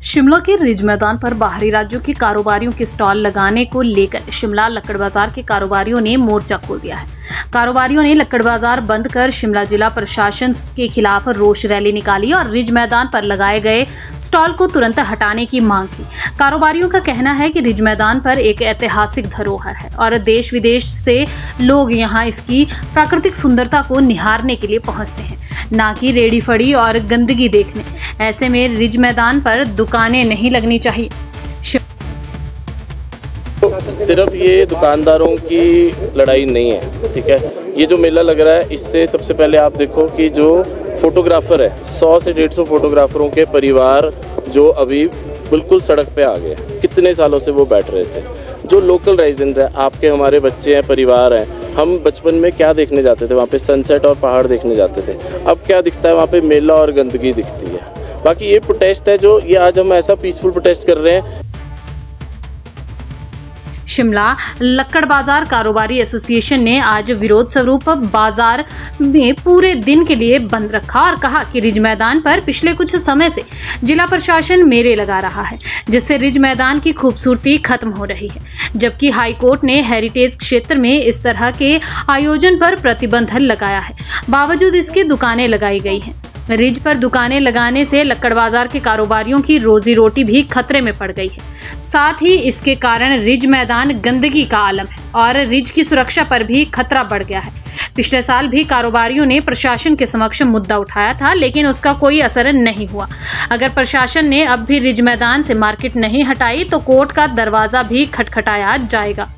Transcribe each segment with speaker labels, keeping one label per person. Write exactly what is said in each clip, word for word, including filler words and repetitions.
Speaker 1: शिमला के रिज मैदान पर बाहरी राज्यों के कारोबारियों के स्टॉल लगाने को लेकर शिमला लक्कड़ बाजार के कारोबारियों ने मोर्चा खोल दिया है। कारोबारियों ने लक्कड़ बाजार बंद कर शिमला जिला प्रशासन के खिलाफ रोष रैली निकाली और रिज मैदान पर लगाए गए स्टॉल को तुरंत हटाने की मांग की। कारोबारियों का कहना है कि रिज मैदान पर एक ऐतिहासिक धरोहर है और देश विदेश से लोग यहाँ इसकी प्राकृतिक सुंदरता को निहारने के लिए पहुँचते हैं, न कि रेडी फड़ी और गंदगी देखने। ऐसे में रिज मैदान पर दुकानें नहीं लगनी चाहिए।
Speaker 2: तो सिर्फ ये दुकानदारों की लड़ाई नहीं है, ठीक है। ये जो मेला लग रहा है, इससे सबसे पहले आप देखो कि जो फोटोग्राफर है, सौ से डेढ़ सौ फोटोग्राफरों के परिवार जो अभी बिल्कुल सड़क पे आ गए। कितने सालों से वो बैठ रहे थे। जो लोकल रेजिडेंट्स हैं, आपके हमारे बच्चे हैं, परिवार हैं, हम बचपन में क्या देखने जाते थे? वहाँ पे सनसेट और पहाड़ देखने जाते थे। अब क्या दिखता है? वहाँ पे मेला और गंदगी दिखती है। बाकी ये प्रोटेस्ट है जो ये आज हम ऐसा पीसफुल प्रोटेस्ट कर रहे हैं।
Speaker 1: शिमला लक्कड़ बाजार कारोबारी एसोसिएशन ने आज विरोध स्वरूप बाजार में पूरे दिन के लिए बंद रखा और कहा कि रिज मैदान पर पिछले कुछ समय से जिला प्रशासन मेले लगा रहा है, जिससे रिज मैदान की खूबसूरती खत्म हो रही है। जबकि हाईकोर्ट ने हेरिटेज क्षेत्र में इस तरह के आयोजन पर प्रतिबंध लगाया है, बावजूद इसके दुकानें लगाई गई हैं। रिज पर दुकानें लगाने से लक्कड़ बाजार के कारोबारियों की रोजी रोटी भी खतरे में पड़ गई है। साथ ही इसके कारण रिज मैदान गंदगी का आलम है और रिज की सुरक्षा पर भी खतरा बढ़ गया है। पिछले साल भी कारोबारियों ने प्रशासन के समक्ष मुद्दा उठाया था, लेकिन उसका कोई असर नहीं हुआ। अगर प्रशासन ने अब भी रिज मैदान से मार्केट नहीं हटाई तो कोर्ट का दरवाजा भी खटखटाया जाएगा।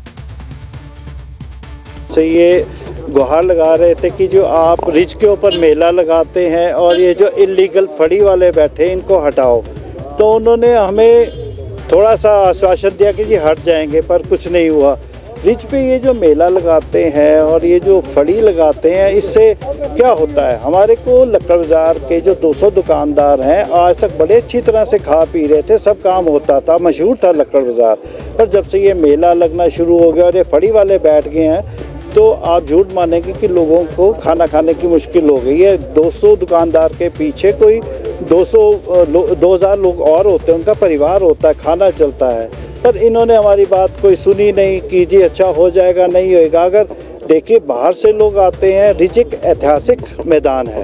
Speaker 3: से ये गुहार लगा रहे थे कि जो आप रिज के ऊपर मेला लगाते हैं और ये जो इलीगल फड़ी वाले बैठे इनको हटाओ। तो उन्होंने हमें थोड़ा सा आश्वासन दिया कि जी हट जाएंगे, पर कुछ नहीं हुआ। रिज पे ये जो मेला लगाते हैं और ये जो फड़ी लगाते हैं, इससे क्या होता है? हमारे को लक्कड़ बाजार के जो दो सौ दुकानदार हैं, आज तक बड़े अच्छी तरह से खा पी रहे थे, सब काम होता था, मशहूर था लक्कड़ बाजार। पर जब से ये मेला लगना शुरू हो गया और ये फड़ी वाले बैठ गए हैं, तो आप झूठ मानेंगे कि लोगों को खाना खाने की मुश्किल हो गई है। दो सौ दुकानदार के पीछे कोई दो सौ दो हज़ार लोग और होते हैं, उनका परिवार होता है, खाना चलता है। पर इन्होंने हमारी बात कोई सुनी नहीं कि जी अच्छा हो जाएगा, नहीं होएगा। अगर देखिए बाहर से लोग आते हैं, रिज एक ऐतिहासिक मैदान है।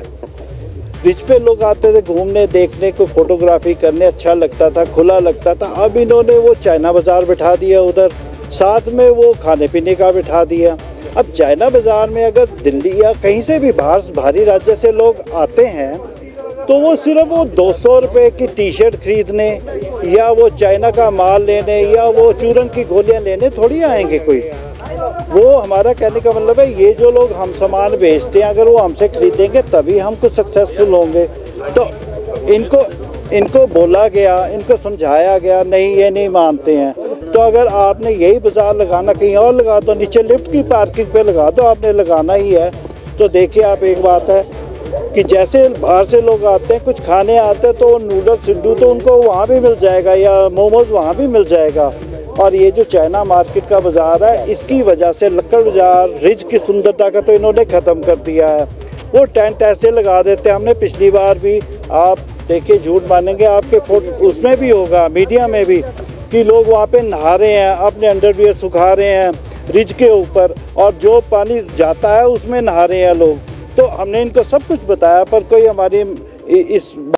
Speaker 3: रिज पे लोग आते थे घूमने, देखने को, फोटोग्राफी करने, अच्छा लगता था, खुला लगता था। अब इन्होंने वो चाइना बाज़ार बिठा दिया उधर, साथ में वो खाने पीने का बिठा दिया। अब चाइना बाज़ार में अगर दिल्ली या कहीं से भी बाहर बाहरी राज्य से लोग आते हैं, तो वो सिर्फ वो दो सौ रुपये की टी शर्ट खरीदने या वो चाइना का माल लेने या वो चूरन की गोलियां लेने थोड़ी आएंगे कोई। वो हमारा कहने का मतलब है, ये जो लोग हम सामान बेचते हैं, अगर वो हमसे खरीदेंगे तभी हम कुछ सक्सेसफुल होंगे। तो इनको इनको बोला गया, इनको समझाया गया, नहीं ये नहीं मानते हैं। तो अगर आपने यही बाज़ार लगाना, कहीं और लगा दो, नीचे लिफ्ट की पार्किंग पे लगा दो, आपने लगाना ही है। तो देखिए आप, एक बात है कि जैसे बाहर से लोग आते हैं, कुछ खाने आते हैं, तो नूडल्स सिड्डू तो उनको वहाँ भी मिल जाएगा या मोमोज वहाँ भी मिल जाएगा। और ये जो चाइना मार्केट का बाज़ार है, इसकी वजह से लक्कड़ बाज़ार रिज की सुंदरता का तो इन्होंने ख़त्म कर दिया है। वो टेंट ऐसे लगा देते हैं, हमने पिछली बार भी, आप देखिए झूठ मानेंगे, आपके फोटो उसमें भी होगा, मीडिया में भी, कि लोग वहाँ पे नहा रहे हैं, अपने अंडरवियर सुखा रहे हैं रिज के ऊपर, और जो पानी जाता है उसमें नहा रहे हैं लोग। तो हमने इनको सब कुछ बताया, पर कोई हमारी इस